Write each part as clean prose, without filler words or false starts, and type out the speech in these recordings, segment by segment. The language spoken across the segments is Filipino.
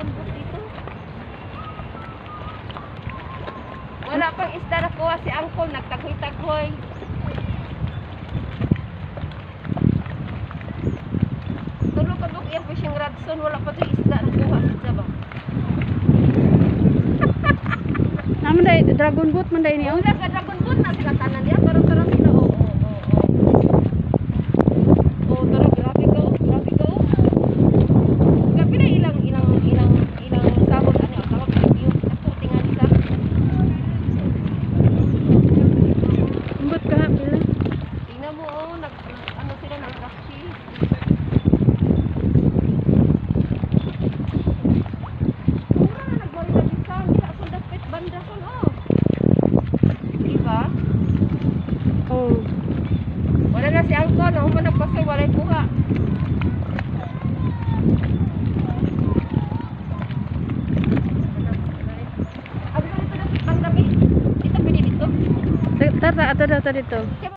dragon boat dito. Wala pang isda na kuha si Uncle, nagtaghoy-taghoy. Tulog-tulog yung fishing rod son, wala pa ito isda na kuha sa ba? Naman dahil, dragon boat man dahil niyo? Wala ka dragon boat na sila tanan niya, pero tarang sila, oo. Oh, tarang, grabe ka, grabe ka. Grabe na ilang sabot, ano, tawag na yung ako, tingali sa. Ambot ka, pila? Tingnan mo, oh, ano sila, nag-raksi. Mura na, nagbari na bisan, sila akong dapat banda son, oh. Diba? Oo. Wala na si Alco, na human nagpasay, wala yung buha. Abi ba dito na, ang dami? Dito, pwede dito? Tara, ato dito.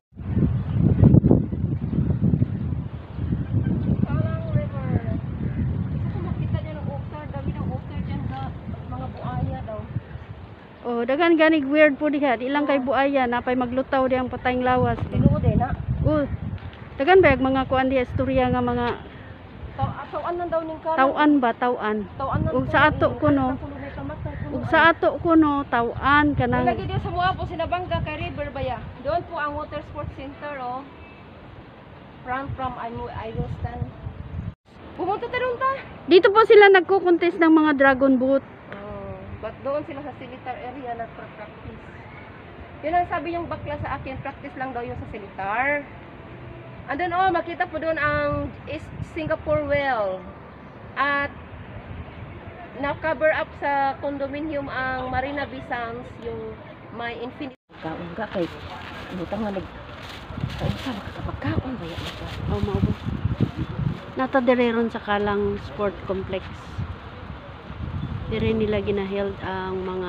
Kalang River. Gusto ko makita niya ng otter, dami ng otter dyan sa mga buaya daw. Oh, dagan ganig weird po diha. Di lang kay buaya, napay maglutaw di ang patayng lawas. Tinuod eh na. Oh, dagan ba yung mga kuan diha istorya nga mga Tauan lang daw ning karon. tauan ba, tauan. Tauan lang. Ug sa ato kuno, ug sa ato kuno tauan kanang lagi diyo sa mga po sinabangga kay River Baya. Doon po ang Water Sports Center, oh. From I will stand. Pumunta tayo ta. dito po sila nagko-contest ng mga dragon boat. But doon sila sa Silitar area nagpa-practice. Yun ang sabi yung bakla sa akin, practice lang daw yung sa Silitar. Andun, oh, makita po doon ang Singapore Well. At na-cover up sa condominium ang Marina Bay Sands, yung may infinite. Kaon ka kay butang nga kaon ka makakapagkaon ba yan ito? Oh, mao ba? Nata direron sa Kalang Sport Complex. Dire nila ginaheld ang mga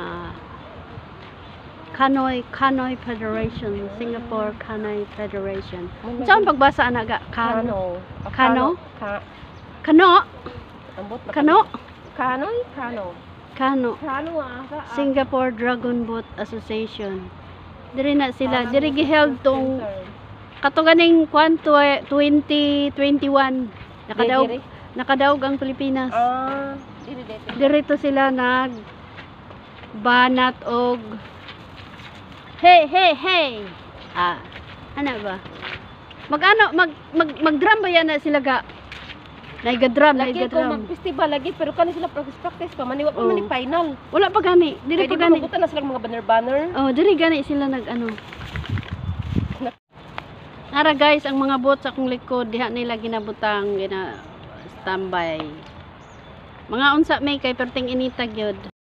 Canoy Federation, Singapore Canoy Federation. Saan pagbasa ana ga? Kano. Kano? Kano? Kano? Kanoy? Kano. Kano. Kano aga. Singapore Dragon Boat Association. Dire na sila, dire giheld tong katuganing kwan 2021. Nakadaog ang Pilipinas. Dirito sila nag banat og hey. Ano ba? Mag-drum ba yan na sila ga? Naiga-drum. Lagi ko mag-festival lagi pero kani sila practice pa maniwa pa man final. Wala pa gani. Dili pa gani. Kaya na sila mga banner. Oh, dili gani sila nag-ano. Ara guys, ang mga boat sa akong likod diha nila ginabutang standby. Mga unsa may kay perting initag yun.